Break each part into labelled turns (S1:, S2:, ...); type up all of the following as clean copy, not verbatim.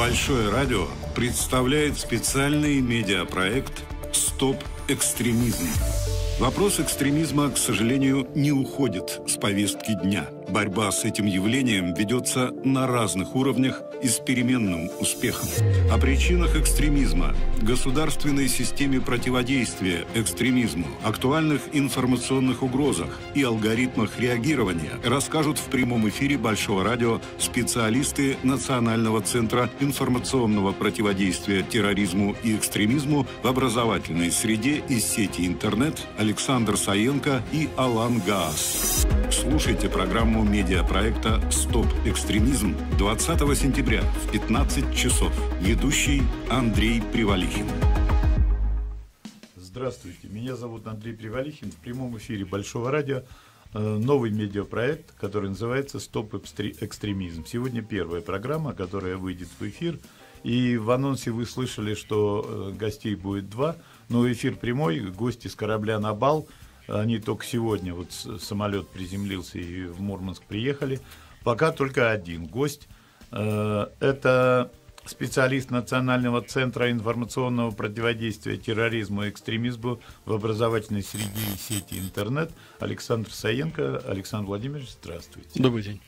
S1: Большое радио представляет специальный медиапроект «Стоп экстремизм». Вопрос экстремизма, к сожалению, не уходит с повестки дня. Борьба с этим явлением ведется на разных уровнях и с переменным успехом. О причинах экстремизма, государственной системе противодействия экстремизму, актуальных информационных угрозах и алгоритмах реагирования расскажут в прямом эфире Большого радио специалисты Национального центра информационного противодействия терроризму и экстремизму в образовательной среде из сети интернет Александр Саенко и Алан Гаас. Слушайте программу медиапроекта «Стоп экстремизм» 20 сентября в 15 часов. Ведущий Андрей Привалихин.
S2: Здравствуйте, меня зовут Андрей Привалихин. В прямом эфире Большого радио новый медиапроект, который называется «Стоп экстремизм». Сегодня первая программа, которая выйдет в эфир. И в анонсе вы слышали, что гостей будет два. Но эфир прямой, гости с корабля «Набал». Они только сегодня, вот самолет приземлился и в Мурманск приехали. Пока только один гость. Это специалист Национального центра информационного противодействия терроризму и экстремизму в образовательной среде и сети интернет Александр Саенко. Александр Владимирович, здравствуйте.
S3: Добрый день.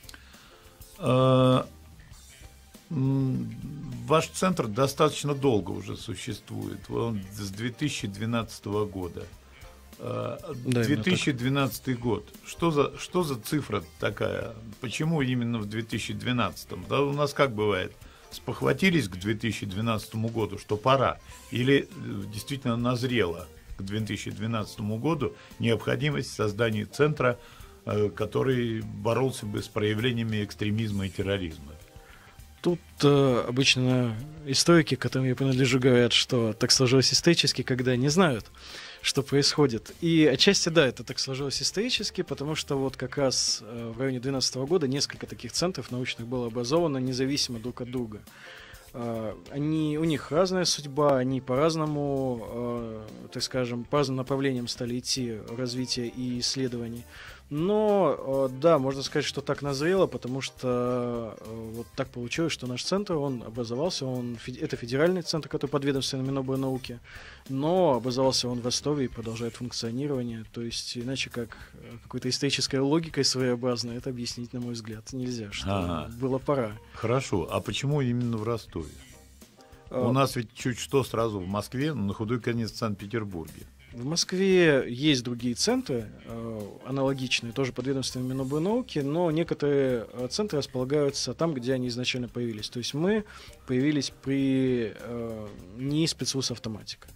S2: Ваш центр достаточно долго уже существует. Он с 2012 года. 2012 год. Что за цифра такая? Почему именно в 2012? Да у нас как бывает? Спохватились к 2012 году, что пора? Или действительно назрела к 2012 году необходимость создания центра, который боролся бы с проявлениями экстремизма и терроризма?
S3: Тут обычно историки, которым я принадлежу, говорят, что так сложилось исторически, когда не знают, что происходит. И отчасти, да, это так сложилось исторически, потому что вот как раз в районе 2012 года несколько таких центров научных было образовано независимо друг от друга. У них разная судьба, они по-разному, так скажем, по разным направлениям стали идти развитие и исследований. Но, да, можно сказать, что так назрело, потому что вот так получилось, что наш центр, он образовался, это федеральный центр, который подведомственный Миноборнауки, но образовался он в Ростове и продолжает функционирование, то есть иначе как какой-то исторической логикой своеобразной это объяснить, на мой взгляд, нельзя, что было пора.
S2: Хорошо, а почему именно в Ростове? У нас ведь чуть что сразу в Москве, но на худой конец в Санкт-Петербурге.
S3: В Москве есть другие центры, аналогичные, тоже подведомственные Миноборнауки, но некоторые центры располагаются там, где они изначально появились. То есть мы появились при НИИ спецвуз «Автоматика».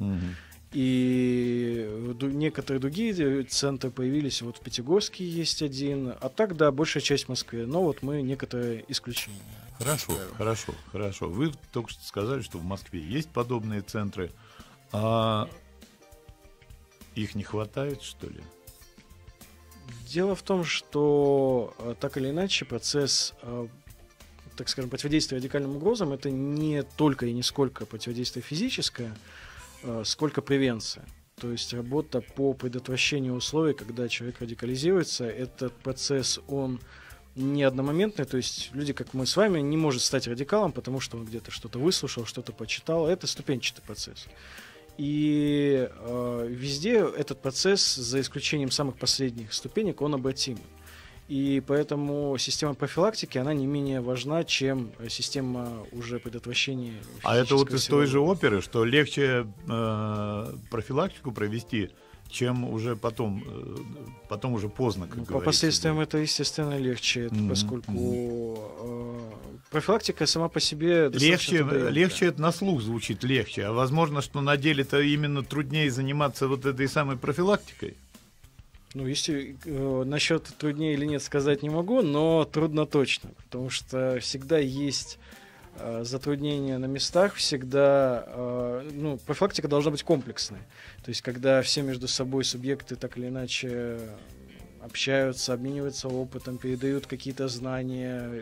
S3: И некоторые другие центры появились, вот в Пятигорске есть один, а так, да, большая часть в Москве, но вот мы некоторые исключения.
S2: Хорошо. Вы только что сказали, что в Москве есть подобные центры, а их не хватает, что ли?
S3: Дело в том, что так или иначе процесс, так скажем, противодействия радикальным угрозам это не только и не сколько противодействие физическое, сколько превенция. То есть работа по предотвращению условий, когда человек радикализируется, этот процесс, он не одномоментный, то есть люди, как мы с вами, не может стать радикалом, потому что он где-то что-то выслушал, что-то почитал. Это ступенчатый процесс. И везде этот процесс, за исключением самых последних ступенек, он обратимый. И поэтому система профилактики, она не менее важна, чем система уже предотвращения.
S2: А это вот из той же оперы, что легче профилактику провести, чем уже потом уже поздно, как говорится.
S3: По последствиям это, естественно, легче, поскольку профилактика сама по себе
S2: легче это на слух звучит легче, а возможно, что на деле-то именно труднее заниматься вот этой самой профилактикой.
S3: Ну, если насчет труднее или нет сказать не могу, но трудно точно, потому что всегда есть затруднения на местах, всегда профилактика должна быть комплексной. То есть, когда все между собой субъекты так или иначе общаются, обмениваются опытом, передают какие-то знания,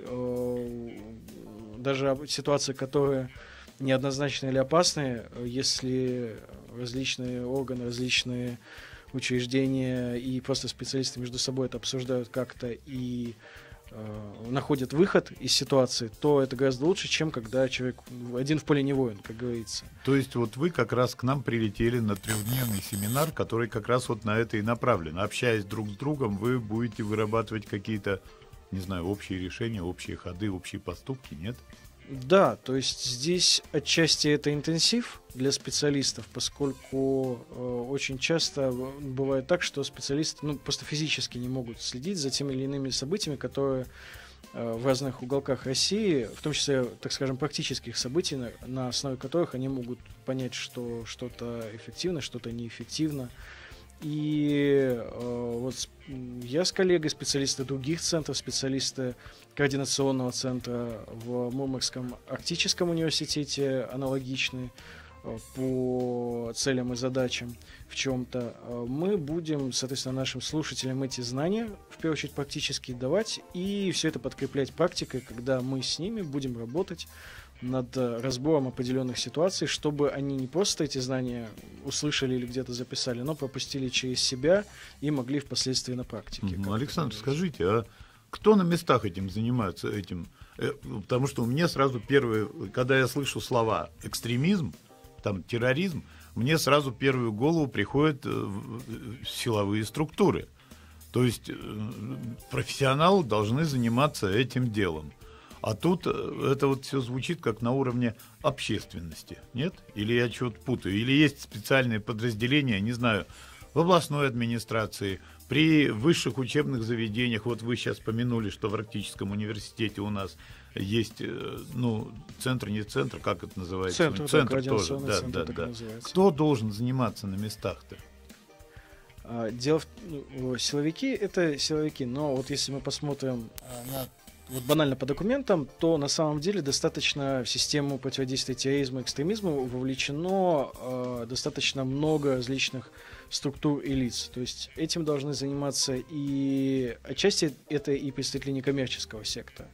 S3: даже ситуации, которые неоднозначные или опасные, если различные органы, различные учреждения и просто специалисты между собой это обсуждают как-то и находят выход из ситуации, то это гораздо лучше, чем когда человек один в поле не воин, как говорится.
S2: То есть вот вы как раз к нам прилетели на 3-дневный семинар, который как раз вот на это и направлен. Общаясь друг с другом, вы будете вырабатывать какие-то, не знаю, общие решения, общие ходы, общие поступки, нет?
S3: Да, то есть здесь отчасти это интенсив для специалистов, поскольку очень часто бывает так, что специалисты просто физически не могут следить за теми или иными событиями, которые в разных уголках России, в том числе, так скажем, практических событий, на основе которых они могут понять, что что-то эффективно, что-то неэффективно. И вот я с коллегой, специалисты других центров, специалисты координационного центра в Мурманском арктическом университете, аналогичные по целям и задачам в чем-то, мы будем, соответственно, нашим слушателям эти знания, в первую очередь, практически давать, и все это подкреплять практикой, когда мы с ними будем работать над разбором определенных ситуаций, чтобы они не просто эти знания услышали или где-то записали, но пропустили через себя и могли впоследствии на практике.
S2: Александр, скажите, а кто на местах этим занимается? Потому что у меня сразу первое, когда я слышу слова экстремизм, там терроризм, мне сразу в первую голову приходят силовые структуры. То есть профессионалы должны заниматься этим делом. А тут это вот все звучит как на уровне общественности, нет? Или я что-то путаю? Или есть специальные подразделения, не знаю, в областной администрации, при высших учебных заведениях. Вот вы сейчас помянули, что в Арктическом университете у нас есть, центр, не центр, как это называется?
S3: Центр
S2: тоже.
S3: Да.
S2: Кто должен заниматься на местах-то?
S3: Дело в силовики — это силовики, но вот если мы посмотрим банально по документам, то на самом деле достаточно в систему противодействия терроризму и экстремизму вовлечено достаточно много различных структур и лиц. То есть этим должны заниматься и отчасти это и представители некоммерческого сектора,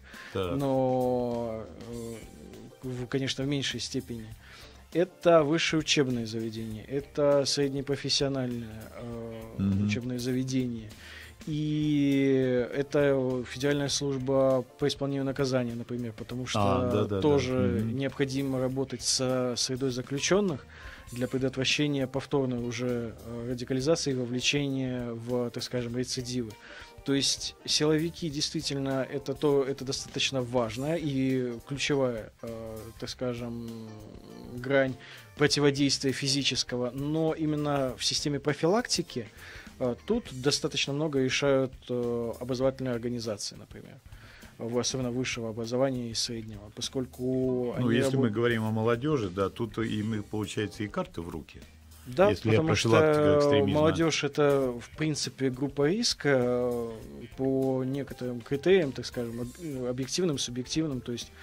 S3: но, конечно, в меньшей степени. Это высшие учебные заведения, это среднепрофессиональные учебные заведения. И это Федеральная служба по исполнению наказания, например, потому что тоже необходимо работать со средой заключенных для предотвращения повторной уже радикализации и вовлечения в, так скажем, рецидивы. То есть силовики действительно это достаточно важная и ключевая, так скажем, грань противодействия физического, но именно в системе профилактики тут достаточно много решают образовательные организации, например, особенно высшего образования и среднего, поскольку...
S2: если мы говорим о молодежи, да, тут им, получается, и карты в руки.
S3: Да, потому что молодежь — это, в принципе, группа риска по некоторым критериям, так скажем, объективным, субъективным, то есть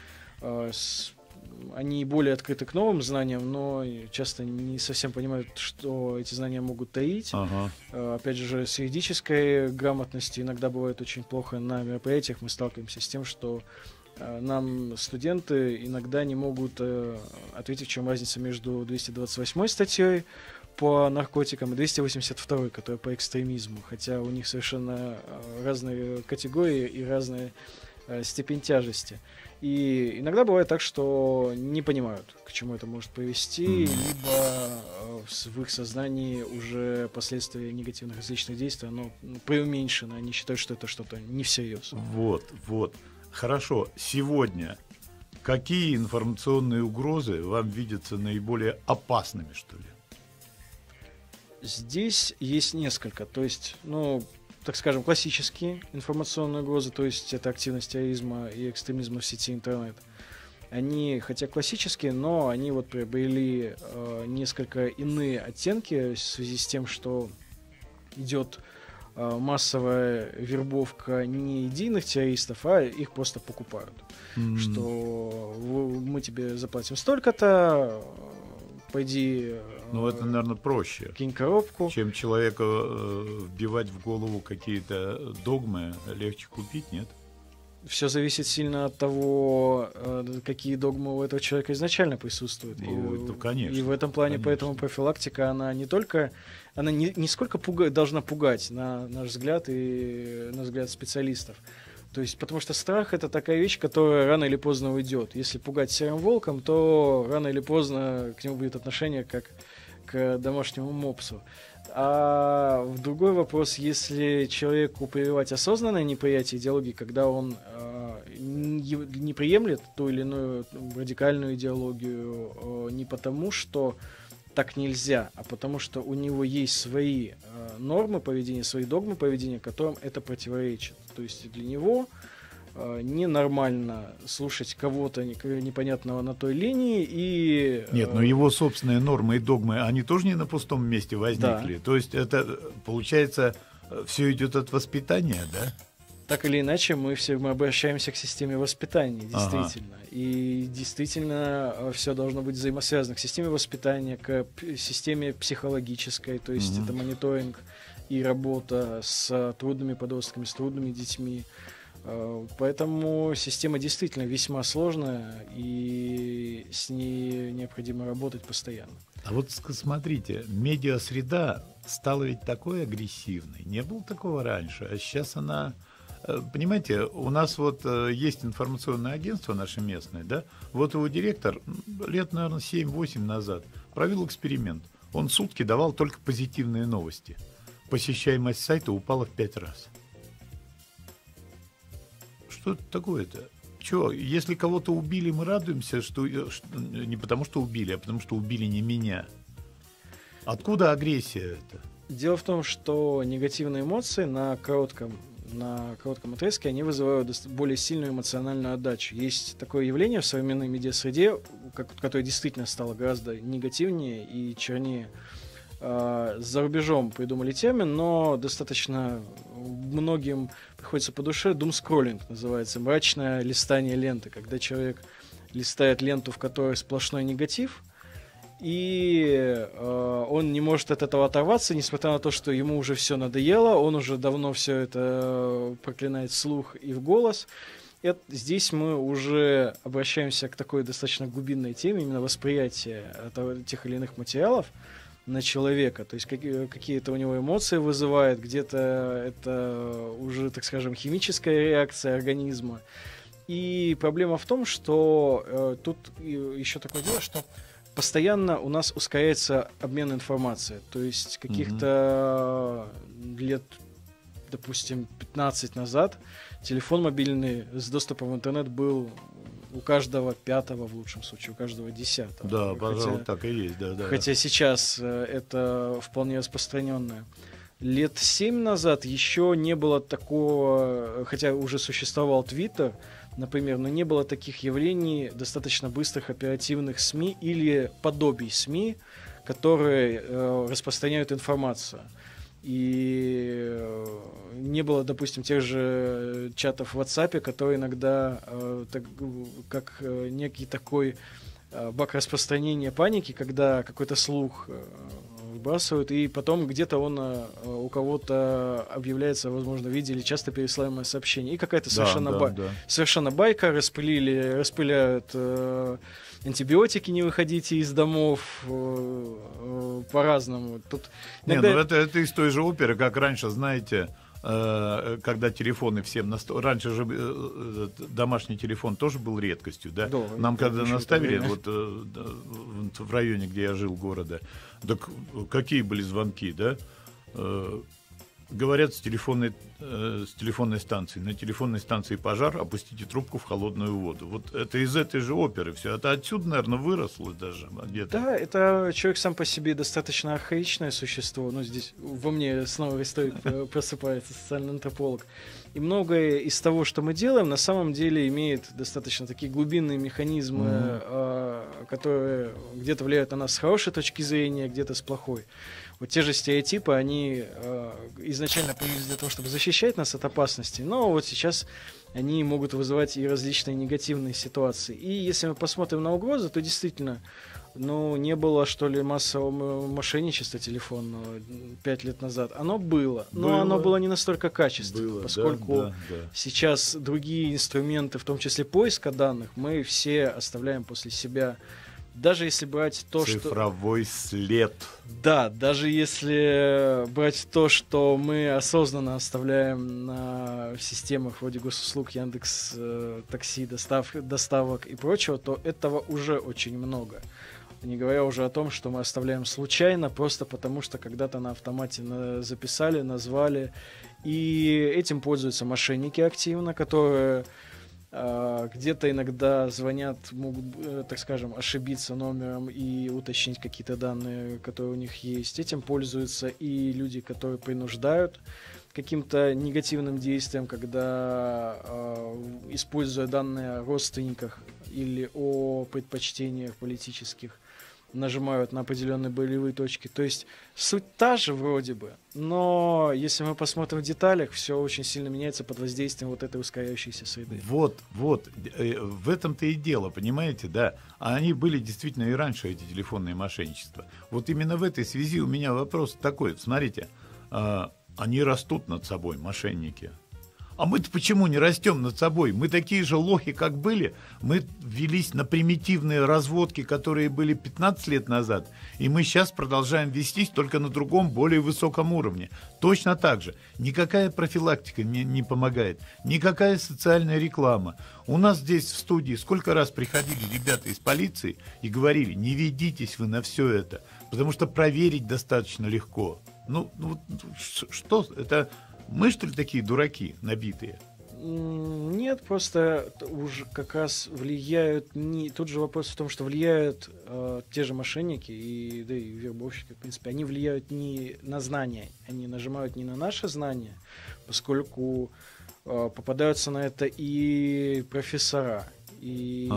S3: они более открыты к новым знаниям, но часто не совсем понимают, что эти знания могут таить. Опять же, с юридической грамотностью иногда бывает очень плохо. На мероприятиях мы сталкиваемся с тем, что нам студенты иногда не могут ответить, в чем разница между 228 статьей по наркотикам и 282, которая по экстремизму, хотя у них совершенно разные категории и разная степень тяжести. И иногда бывает так, что не понимают, к чему это может привести, либо в их сознании уже последствия негативных различных действий, оно преуменьшено, они считают, что это что-то не всерьез.
S2: Вот. Хорошо. Сегодня какие информационные угрозы вам видятся наиболее опасными, что ли?
S3: Здесь есть несколько. То есть, так скажем, классические информационные угрозы, то есть это активность терроризма и экстремизма в сети интернет. Они, хотя классические, но они приобрели несколько иные оттенки в связи с тем, что идет массовая вербовка не идейных террористов, а их просто покупают. Что мы тебе заплатим столько-то, пойди...
S2: это, наверное, проще,
S3: кинь коробку.
S2: Чем человека вбивать в голову какие-то догмы, легче купить, нет?
S3: Все зависит сильно от того, какие догмы у этого человека изначально присутствуют.
S2: Конечно.
S3: И в этом плане, поэтому профилактика, она не только, она не сколько должна пугать, на наш взгляд и на взгляд специалистов, То есть, потому что страх — это такая вещь, которая рано или поздно уйдет. Если пугать серым волком, то рано или поздно к нему будет отношение как к домашнему мопсу. А в другой вопрос, если человеку прививать осознанное неприятие идеологии, когда он не приемлет ту или иную радикальную идеологию не потому, что так нельзя, а потому что у него есть свои нормы поведения, свои догмы поведения, которым это противоречит. То есть для него ненормально слушать кого-то непонятного на той линии и...
S2: Нет, но его собственные нормы и догмы, они тоже не на пустом месте возникли. Да. То есть это, получается, все идет от воспитания, да?
S3: Так или иначе, мы обращаемся к системе воспитания, действительно. Ага. И действительно все должно быть взаимосвязано к системе воспитания, к системе психологической, то есть это мониторинг и работа с трудными подростками, с трудными детьми. Поэтому система действительно весьма сложная, и с ней необходимо работать постоянно.
S2: А вот смотрите, медиасреда стала ведь такой агрессивной. Не было такого раньше, а сейчас она... Понимаете, у нас вот есть информационное агентство наше местное, да? Вот его директор лет, наверное, 7-8 назад провел эксперимент. Он в сутки давал только позитивные новости. Посещаемость сайта упала в 5 раз. Что это такое-то? Чё, если кого-то убили, мы радуемся, что не потому, что убили, а потому, что убили не меня. Откуда агрессия это?
S3: Дело в том, что негативные эмоции на коротком отрезке, они вызывают более сильную эмоциональную отдачу. Есть такое явление в современной медиасреде, которое действительно стало гораздо негативнее и чернее. За рубежом придумали термин, но достаточно многим приходится по душе. Думскроллинг называется, мрачное листание ленты, когда человек листает ленту, в которой сплошной негатив, и он не может от этого оторваться, несмотря на то, что ему уже все надоело, он уже давно все это проклинает вслух и в голос. Здесь мы уже обращаемся к такой достаточно глубинной теме, именно восприятия тех или иных материалов на человека, то есть какие-то у него эмоции вызывает, где-то это уже, так скажем, химическая реакция организма. И проблема в том, что тут еще такое дело, что постоянно у нас ускоряется обмен информацией. То есть каких-то лет, допустим, 15 назад телефон мобильный с доступом в интернет был у каждого 5-го, в лучшем случае, у каждого 10-го.
S2: Да, пожалуй, так и есть. Да.
S3: Хотя сейчас это вполне распространенное. Лет 7 назад еще не было такого, хотя уже существовал Твиттер, например, но не было таких явлений достаточно быстрых оперативных СМИ или подобий СМИ, которые распространяют информацию. И не было, допустим, тех же чатов в WhatsApp, которые иногда как некий такой бак распространения паники, когда какой-то слух выбрасывают, и потом где-то он у кого-то объявляется, возможно, в виде или часто пересылаемое сообщение. И какая-то совершенно байка, распыляют антибиотики, не выходите из домов, по-разному. Тут иногда...
S2: это из той же оперы, как раньше, знаете, когда телефоны всем... Раньше же домашний телефон тоже был редкостью, да? Да, нам когда наставили вот в районе, где я жил, города, так какие были звонки, да? Говорят с телефонной станции. На телефонной станции пожар, опустите трубку в холодную воду. Вот это из этой же оперы все. Это отсюда, наверное, выросло даже где-то.
S3: Да, это человек сам по себе достаточно архаичное существо. Ну, здесь во мне снова историк просыпается, социальный антрополог. И многое из того, что мы делаем, на самом деле имеет достаточно такие глубинные механизмы, которые где-то влияют на нас с хорошей точки зрения, где-то с плохой. Вот те же стереотипы, они изначально появились для того, чтобы защищать нас от опасности, но вот сейчас они могут вызывать и различные негативные ситуации. И если мы посмотрим на угрозы, то действительно, не было, что ли, массового мошенничества телефонного 5 лет назад. Оно было, но оно было не настолько качественным, поскольку сейчас другие инструменты, в том числе поиска данных, мы все оставляем после себя даже если брать то,
S2: цифровой след.
S3: Да, даже если брать то, что мы осознанно оставляем на системах вроде госуслуг, Яндекс, такси, доставок и прочего, то этого уже очень много. Не говоря уже о том, что мы оставляем случайно, просто потому что когда-то на автомате записали, назвали. И этим пользуются мошенники активно, которые где-то иногда звонят, могут, так скажем, ошибиться номером и уточнить какие-то данные, которые у них есть. Этим пользуются и люди, которые принуждают каким-то негативным действием, когда, используя данные о родственниках или о предпочтениях политических, нажимают на определенные болевые точки. То есть суть та же вроде бы, но если мы посмотрим в деталях, все очень сильно меняется под воздействием вот этой ускоряющейся среды.
S2: Вот, в этом-то и дело, понимаете, да. А они были действительно и раньше, эти телефонные мошенничества. Вот именно в этой связи у меня вопрос такой. Смотрите, они растут над собой, мошенники. А мы-то почему не растем над собой? Мы такие же лохи, как были. Мы велись на примитивные разводки, которые были 15 лет назад. И мы сейчас продолжаем вестись только на другом, более высоком уровне. Точно так же. Никакая профилактика не помогает. Никакая социальная реклама. У нас здесь в студии сколько раз приходили ребята из полиции и говорили: не ведитесь вы на все это. Потому что проверить достаточно легко. Ну что это... Мы, что ли, такие дураки набитые?
S3: Нет, просто уже как раз влияют... Тут же вопрос в том, что влияют те же мошенники и вербовщики, в принципе, они влияют не на знания, они нажимают не на наши знания, поскольку попадаются на это и профессора, и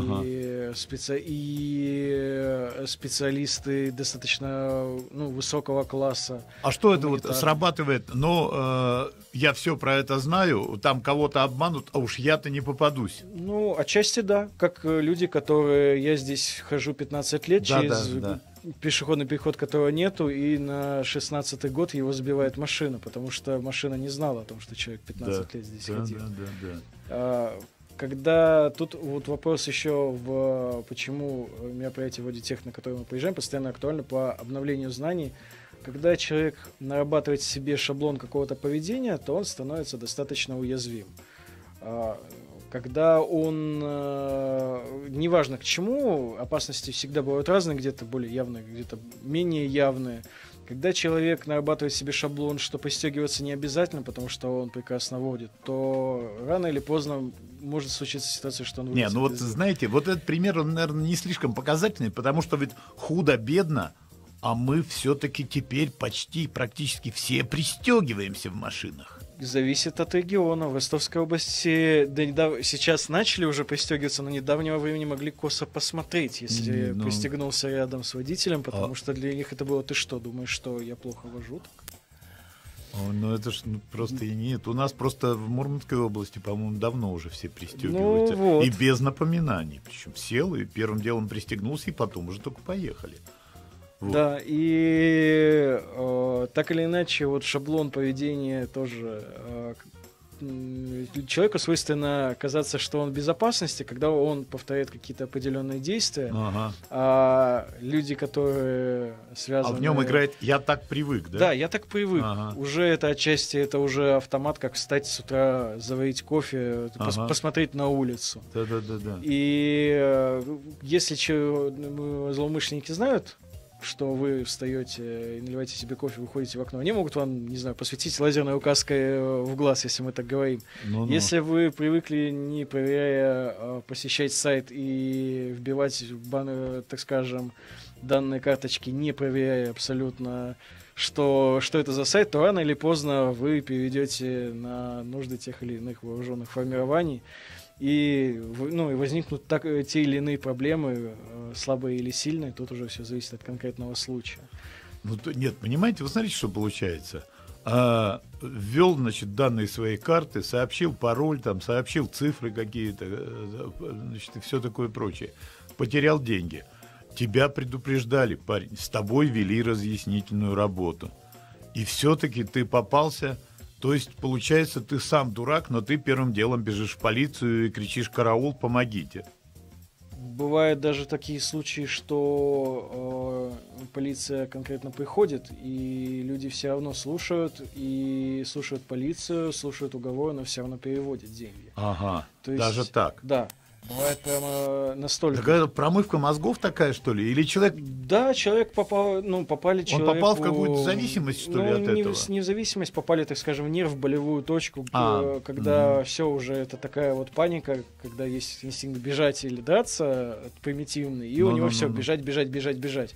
S3: специалисты достаточно высокого класса.
S2: А что это вот срабатывает? Я все про это знаю, там кого-то обманут, а уж я-то не попадусь.
S3: Отчасти да. Как люди, которые... Я здесь хожу 15 лет через пешеходный переход, которого нету, и на 16-й год его сбивает машина, потому что машина не знала о том, что человек 15 лет здесь ходил. Когда тут вот вопрос еще почему мероприятия вроде тех, на которые мы приезжаем, постоянно актуально по обновлению знаний. Когда человек нарабатывает себе шаблон какого-то поведения, то он становится достаточно уязвим. Когда он, неважно к чему, опасности всегда бывают разные, где-то более явные, где-то менее явные. Когда человек нарабатывает себе шаблон, что пристегиваться не обязательно, потому что он прекрасно водит, то рано или поздно может случиться ситуация, что он вылезет.
S2: Знаете, вот этот пример, он, наверное, не слишком показательный, потому что ведь худо-бедно, а мы все-таки теперь практически все пристегиваемся в машинах.
S3: Зависит от региона. В Ростовской области сейчас начали уже пристегиваться, но недавнего времени могли косо посмотреть, если пристегнулся рядом с водителем, потому что для них это было: ты что, думаешь, что я плохо вожу?
S2: Это ж просто нет. У нас просто в Мурманской области, по-моему, давно уже все пристегиваются. И без напоминаний. Причем сел и первым делом пристегнулся, и потом уже только поехали.
S3: Да, и так или иначе, вот шаблон поведения тоже. Человеку свойственно казаться, что он в безопасности, когда он повторяет какие-то определенные действия. А люди, которые связаны...
S2: А в нем играет «я так привык», да?
S3: Да, «я так привык». Уже это отчасти, это уже автомат, как встать с утра, заварить кофе, посмотреть на улицу.
S2: Да.
S3: И если злоумышленники знают, что вы встаете и наливаете себе кофе, выходите в окно, они могут вам, не знаю, посветить лазерной указкой в глаз, если мы так говорим. Если вы привыкли, не проверяя, посещать сайт и вбивать, так скажем, данные карточки, не проверяя абсолютно, что это за сайт, то рано или поздно вы перейдете на нужды тех или иных вооруженных формирований. И возникнут те или иные проблемы, слабые или сильные, тут уже все зависит от конкретного случая.
S2: Нет, понимаете, вы смотрите, что получается. Ввел, данные своей карты, сообщил пароль, сообщил цифры какие-то, и все такое прочее. Потерял деньги. Тебя предупреждали, парень, с тобой вели разъяснительную работу. И все-таки ты попался... То есть, получается, ты сам дурак, но ты первым делом бежишь в полицию и кричишь: «Караул, помогите».
S3: Бывают даже такие случаи, что полиция конкретно приходит, и люди все равно слушают полицию, слушают уговоры, но все равно переводят деньги.
S2: Ага,
S3: То есть,
S2: даже так.
S3: Да. Бывает прямо настолько.
S2: Так это промывка мозгов такая, что ли? Или человек...
S3: Да, человек попали
S2: Он попал в какую-то зависимость, что ли, от этого?
S3: Не в зависимость, попали, так скажем, в нерв, в болевую точку, когда все уже, это такая вот паника, когда есть инстинкт бежать или драться, примитивный, и у него все, бежать.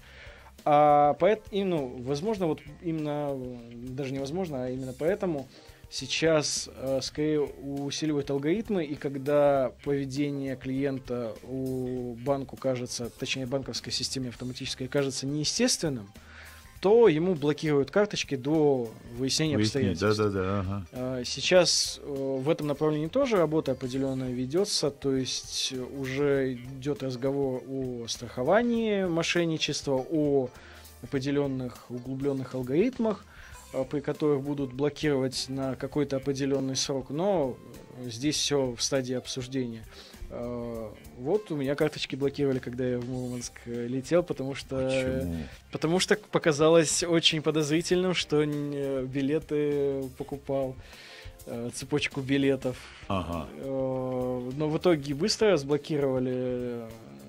S3: Возможно, вот именно, даже невозможно, а именно поэтому сейчас скорее усиливают алгоритмы, и когда поведение клиента у банку кажется, точнее банковской системе автоматической кажется неестественным, то ему блокируют карточки до выяснения обстоятельств.
S2: Ага.
S3: Сейчас в этом направлении тоже работа определенная ведется, то есть уже идет разговор о страховании мошенничества, о определенных углубленных алгоритмах, при которых будут блокировать на какой-то определенный срок, но здесь все в стадии обсуждения. Вот у меня карточки блокировали, когда я в Мурманск летел, потому что показалось очень подозрительным, что билеты покупал, цепочку билетов.
S2: Ага.
S3: Но в итоге быстро разблокировали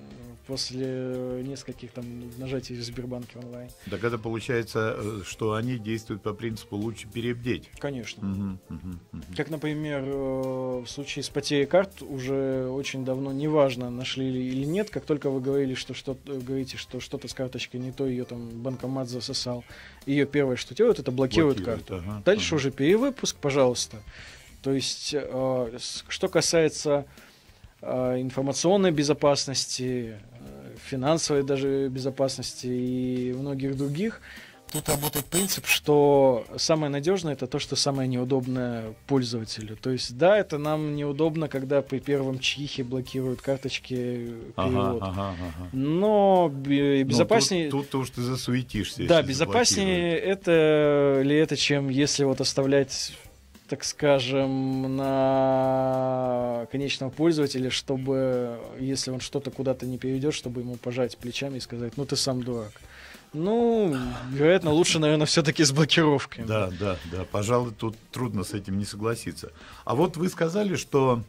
S3: после нескольких там нажатий в Сбербанке онлайн.
S2: Так это получается, что они действуют по принципу лучше перебдеть.
S3: Конечно. Как, например, в случае с потерей карт уже очень давно, неважно, нашли или нет, как только вы говорите, что что-то с карточкой не то, ее там банкомат засосал, ее первое, что делают, это блокируют карту. Дальше уже перевыпуск, пожалуйста. То есть, что касается информационной безопасности, финансовой даже безопасности и многих других, тут работает принцип, что самое надежное — это то, что самое неудобное пользователю. То есть, да, это нам неудобно, когда при первом чихе блокируют карточки перевод. Но безопаснее...
S2: Тут уж ты засуетишься.
S3: Да, безопаснее это, чем если вот оставлять, так скажем, на конечного пользователя, чтобы, если он что-то куда-то не переведет, чтобы ему пожать плечами и сказать: ну ты сам дурак. Ну, вероятно, лучше, наверное, все-таки с блокировкой.
S2: Да. Пожалуй, тут трудно с этим не согласиться. А вот вы сказали, что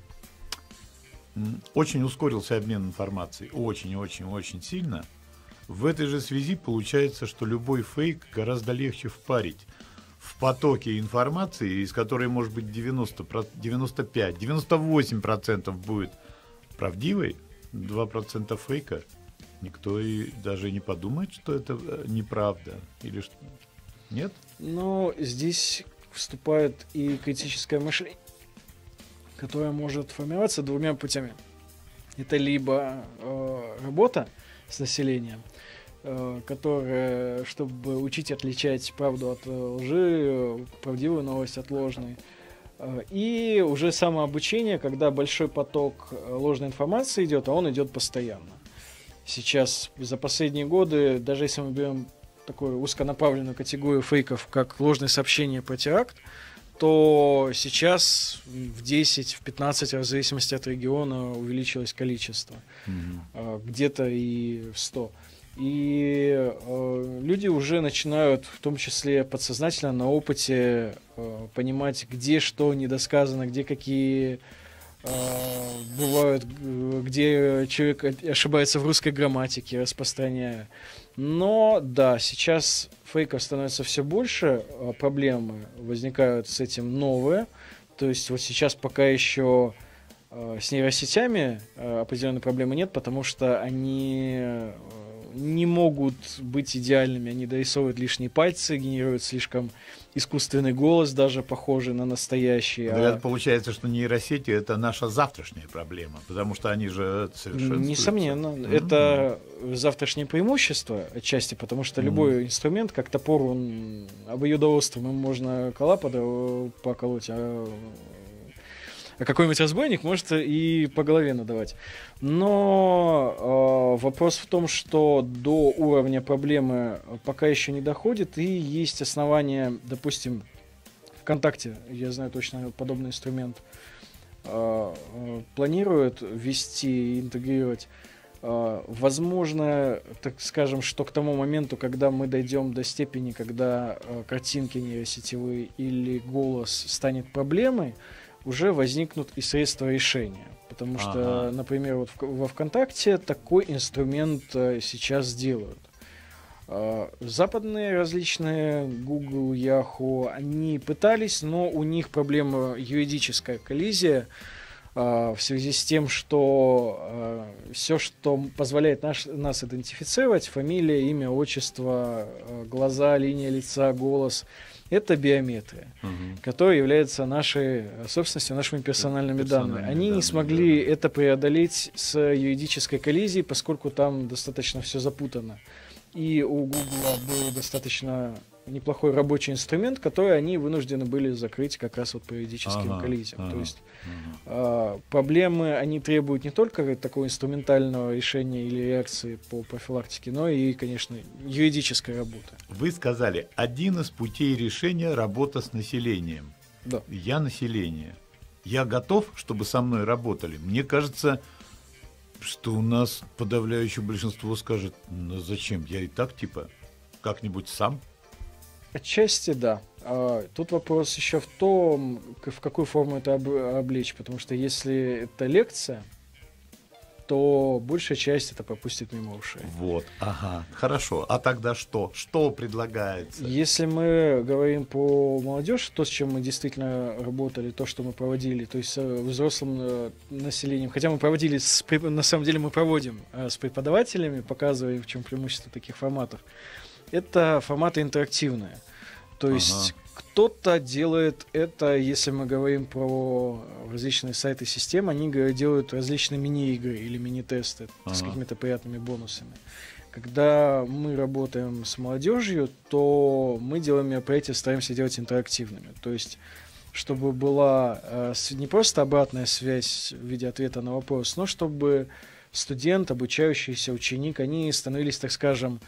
S2: очень ускорился обмен информацией. Очень сильно. В этой же связи получается, что любой фейк гораздо легче впарить в потоке информации, из которой, может быть, 95, 98% будет правдивой, 2% фейка. Никто и даже не подумает, что это неправда. Или что? Нет?
S3: Но здесь вступает и критическое мышление, которое может формироваться двумя путями. Это либо работа с населением, которая, чтобы учить отличать правду от лжи, правдивую новость от ложной. И уже самообучение, когда большой поток ложной информации идет, а он идет постоянно. Сейчас, за последние годы, даже если мы берем такую узконаправленную категорию фейков, как ложные сообщения про теракт, то сейчас в 10, в 15 раз, в зависимости от региона, увеличилось количество. Где-то и в 100. И люди уже начинают, в том числе подсознательно, на опыте понимать, где что недосказано, где какие бывают, где человек ошибается в русской грамматике, распространяя. Но да, сейчас фейков становится все больше, проблемы возникают с этим новые. То есть вот сейчас пока еще с нейросетями определенной проблемы нет, потому что они не могут быть идеальными, они дорисовывают лишние пальцы, генерируют слишком искусственный голос, даже похожий на настоящий.
S2: Это получается, что нейросети — это наша завтрашняя проблема, потому что они же совершенствуются.
S3: Несомненно. Это завтрашнее преимущество отчасти, потому что любой инструмент, как топор, он обоюдоострым, им можно кола поколоть, а какой-нибудь разбойник может и по голове надавать. Но вопрос в том, что до уровня проблемы пока еще не доходит, и есть основания, допустим, ВКонтакте, я знаю точно подобный инструмент, планируют ввести и интегрировать Возможно, так скажем, что к тому моменту, когда мы дойдем до степени, когда картинки нейросетевые или голос станет проблемой, уже возникнут и средства решения. Потому что, например, вот во ВКонтакте такой инструмент сейчас делают. Западные различные Google, Yahoo, они пытались, но у них проблема юридическая коллизия в связи с тем, что все, что позволяет нас идентифицировать, фамилия, имя, отчество, глаза, линия лица, голос, это биометрия, которая является нашей собственностью, нашими персональными данными. Они не смогли это преодолеть с юридической коллизией, поскольку там достаточно все запутано. И у Google был достаточно неплохой рабочий инструмент, который они вынуждены были закрыть как раз вот по юридическим коллизиям. То есть проблемы, они требуют не только такого инструментального решения или реакции по профилактике, но и, конечно, юридической работы.
S2: Вы сказали, один из путей решения — работа с населением.
S3: Да.
S2: Я население. Я готов, чтобы со мной работали. Мне кажется, что у нас подавляющее большинство скажет: ну зачем, я и так типа как-нибудь сам.
S3: Отчасти да. Тут вопрос еще в том, в какую форму это облечь, потому что если это лекция, то большая часть это пропустит мимо ушей.
S2: Вот, хорошо. А тогда что? Что предлагается?
S3: Если мы говорим по молодежи, то, с чем мы действительно работали, то, что мы проводили, то есть с взрослым населением, хотя мы проводили, на самом деле мы проводим с преподавателями, показываем, в чем преимущество таких форматов, это форматы интерактивные. То есть кто-то делает это, если мы говорим про различные сайты систем, они делают различные мини-игры или мини-тесты с какими-то приятными бонусами. Когда мы работаем с молодежью, то мы делаем мероприятия, стараемся делать интерактивными. То есть, чтобы была не просто обратная связь в виде ответа на вопрос, но чтобы студент, обучающийся, ученик, они становились, так скажем,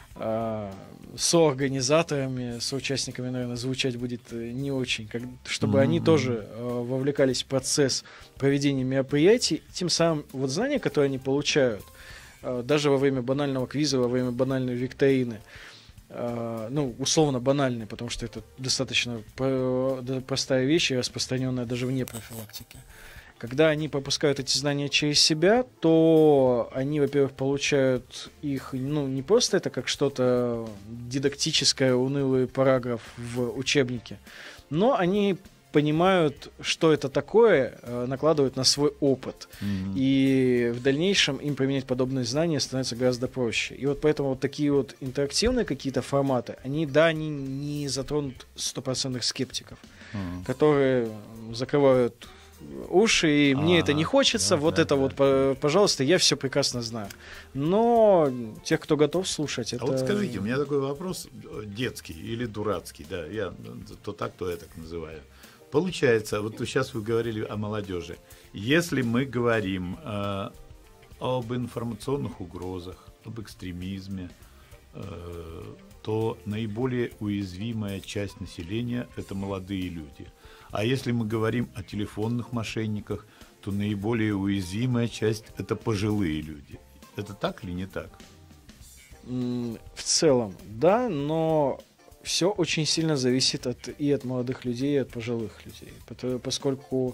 S3: соорганизаторами, соучастниками, наверное, звучать будет не очень, чтобы они тоже вовлекались в процесс проведения мероприятий, тем самым вот знания, которые они получают, даже во время банального квиза, во время банальной викторины, ну, условно банальной, потому что это достаточно простая вещь и распространенная даже вне профилактики. Когда они пропускают эти знания через себя, то они, во-первых, получают их, ну, не просто это как что-то дидактическое, унылый параграф в учебнике, но они понимают, что это такое, накладывают на свой опыт. И в дальнейшем им применять подобные знания становится гораздо проще. И вот поэтому вот такие вот интерактивные какие-то форматы, они не затронут 100% скептиков, которые закрывают уши, и мне это не хочется, вот пожалуйста, я все прекрасно знаю. Но тех, кто готов слушать, это...
S2: А вот скажите, у меня такой вопрос детский или дурацкий, да, я то так, то я так называю. Получается, вот сейчас вы говорили о молодежи. Если мы говорим об информационных угрозах, об экстремизме, то наиболее уязвимая часть населения — это молодые люди. А если мы говорим о телефонных мошенниках, то наиболее уязвимая часть — это пожилые люди. Это так или не так?
S3: В целом, да, но все очень сильно зависит и от молодых людей, и от пожилых людей. Поскольку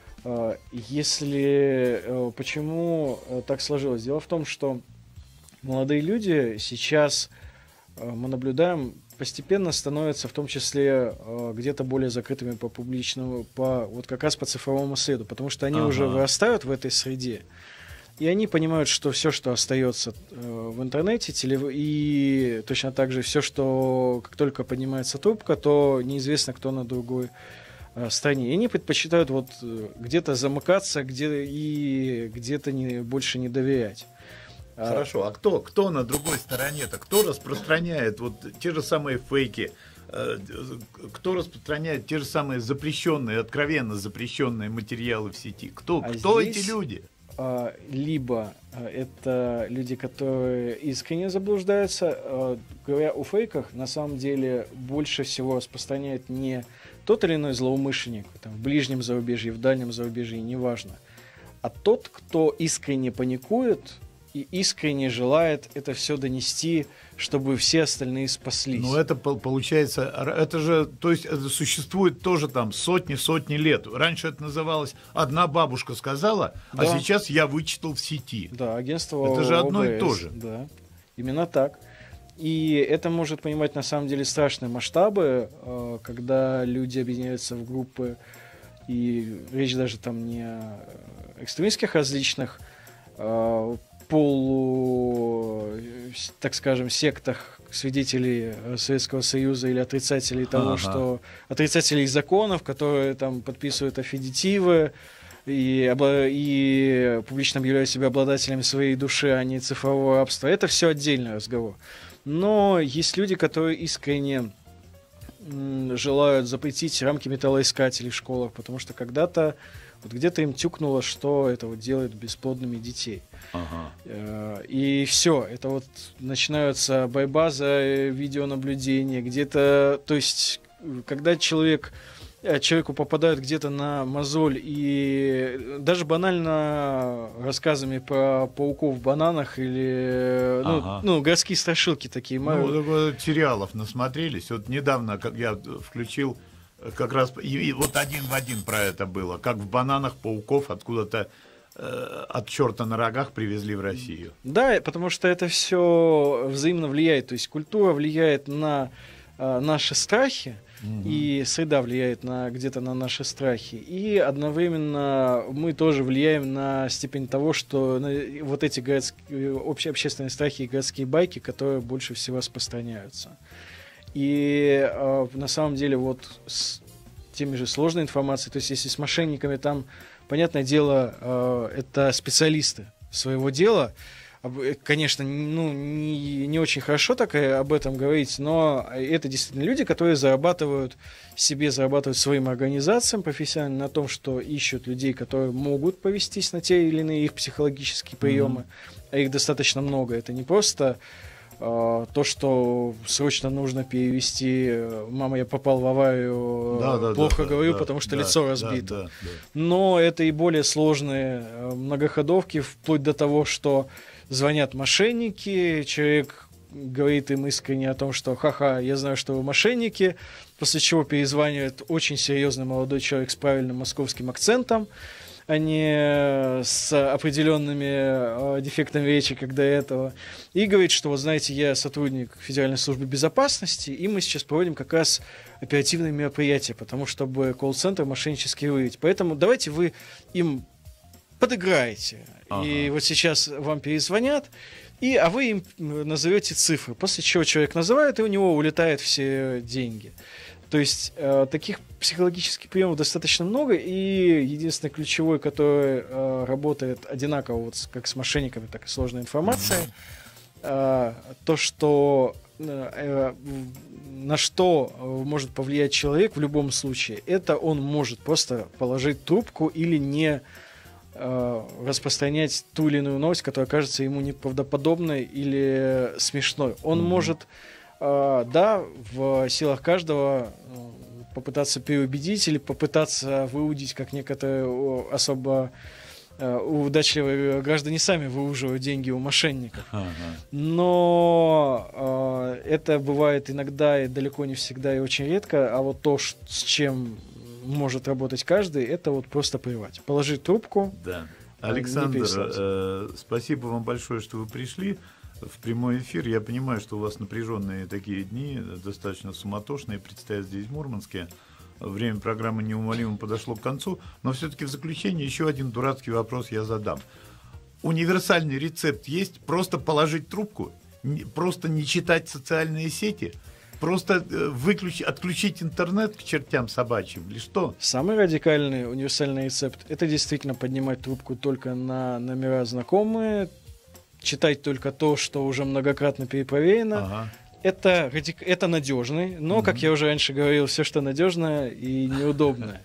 S3: почему так сложилось? Дело в том, что молодые люди сейчас, мы наблюдаем, постепенно становятся в том числе где-то более закрытыми по публичному, вот как раз по цифровому следу, потому что они уже вырастают в этой среде, и они понимают, что все, что остается в интернете, и точно так же все, что как только поднимается трубка, то неизвестно, кто на другой стороне. И они предпочитают вот где-то замыкаться, где-то больше не доверять.
S2: Хорошо, а кто на другой стороне-то? Кто распространяет вот те же самые фейки? Кто распространяет те же самые запрещенные, откровенно запрещенные материалы в сети? Кто эти люди?
S3: Либо это люди, которые искренне заблуждаются. Говоря о фейках, на самом деле больше всего распространяет не тот или иной злоумышленник там, в ближнем зарубежье, в дальнем зарубежье, неважно, а тот, кто искренне паникует и искренне желает это все донести, чтобы все остальные спаслись.
S2: Но это получается, это же, то есть это существует тоже там сотни лет. Раньше это называлось «одна бабушка сказала»,
S3: да.
S2: А сейчас я вычитал в сети.
S3: Да, агентство
S2: это же
S3: ОБС,
S2: одно и то же.
S3: Да, именно так. И это может понимать на самом деле страшные масштабы, когда люди объединяются в группы, и речь даже там не о экстремистских различных так скажем, сектах свидетелей Советского Союза или отрицателей того, что отрицателей законов, которые там подписывают аффидитивы и публично объявляют себя обладателями своей души, а не цифрового рабства. Это все отдельный разговор. Но есть люди, которые искренне желают запретить рамки металлоискателей в школах, потому что когда-то вот где-то им тюкнуло, что это вот делает бесплодными детей. И все, это вот начинается борьба за видеонаблюдение, где-то, то есть, когда человеку попадают где-то на мозоль, и даже банально рассказами про пауков в бананах или городские страшилки такие.
S2: Сериалов насмотрелись. Вот недавно, как я включил, как раз и вот один в один про это было, как в бананах пауков откуда-то от черта на рогах привезли в Россию.
S3: Да, потому что это все взаимно влияет. То есть культура влияет на наши страхи, и среда влияет где-то на наши страхи. И одновременно мы тоже влияем на степень того, что вот эти общественные страхи и городские байки, которые больше всего распространяются. И на самом деле вот с теми же сложной информацией, то есть если с мошенниками, там, понятное дело, это специалисты своего дела. Конечно, не очень хорошо так об этом говорить, но это действительно люди, которые зарабатывают своим организациям профессионально на том, что ищут людей, которые могут повестись на те или иные их психологические приемы, а их достаточно много. Это не просто то, что срочно нужно перевести «мама, я попал в аварию, плохо говорю, потому что лицо разбито». Но это и более сложные многоходовки, вплоть до того, что звонят мошенники, человек говорит им искренне о том, что «ха-ха, я знаю, что вы мошенники», после чего перезванивает очень серьезный молодой человек с правильным московским акцентом, а не с определенными дефектами речи, как до этого, и говорит, что, вот знаете, я сотрудник Федеральной службы безопасности, и мы сейчас проводим как раз оперативные мероприятия, потому чтобы колл-центр мошеннически выявить. Поэтому давайте вы им подыграете. И вот сейчас вам перезвонят, а вы им назовете цифры, после чего человек называет, и у него улетают все деньги. То есть таких психологических приемов достаточно много, и единственный ключевой, который работает одинаково вот как с мошенниками, так и сложной информацией, то, что на что может повлиять человек в любом случае, это он может просто положить трубку или не распространять ту или иную новость, которая кажется ему неправдоподобной или смешной. Он может, в силах каждого попытаться переубедить или попытаться выудить, как некоторые особо удачливые граждане сами выуживают деньги у мошенников. Но это бывает иногда и далеко не всегда и очень редко, а вот то, с чем может работать каждый, это вот просто плевать. Положить трубку.
S2: Да. Александр, спасибо вам большое, что вы пришли в прямой эфир. Я понимаю, что у вас напряженные такие дни, достаточно суматошные, предстоят здесь в Мурманске. Время программы неумолимо подошло к концу, но все-таки в заключение еще один дурацкий вопрос я задам. Универсальный рецепт есть? Просто положить трубку? Просто не читать социальные сети? Просто отключить интернет к чертям собачьим или что?
S3: Самый радикальный универсальный рецепт – это действительно поднимать трубку только на номера знакомые, читать только то, что уже многократно перепроверено. Это надежный, но, как я уже раньше говорил, все, что надежное и неудобное.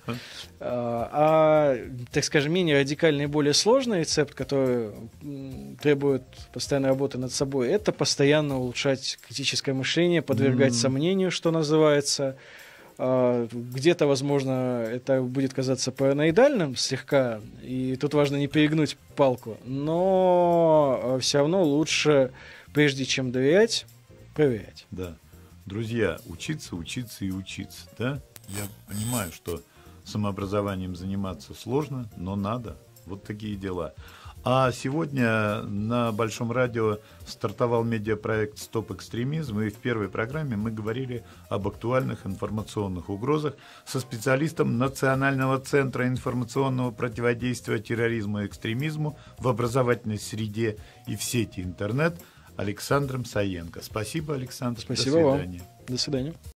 S3: Так скажем, менее радикальный и более сложный рецепт, который требует постоянной работы над собой, это постоянно улучшать критическое мышление, подвергать сомнению, что называется, Где-то, возможно, это будет казаться параноидальным слегка, и тут важно не перегнуть палку, но все равно лучше, прежде чем доверять, проверять.
S2: Да. Друзья, учиться, учиться и учиться. Да? Я понимаю, что самообразованием заниматься сложно, но надо. Вот такие дела. А сегодня на Большом радио стартовал медиапроект «Стоп экстремизм», и в первой программе мы говорили об актуальных информационных угрозах со специалистом Национального центра информационного противодействия терроризму и экстремизму в образовательной среде и в сети интернет Александром Саенко. Спасибо, Александр.
S3: Спасибо вам. До свидания.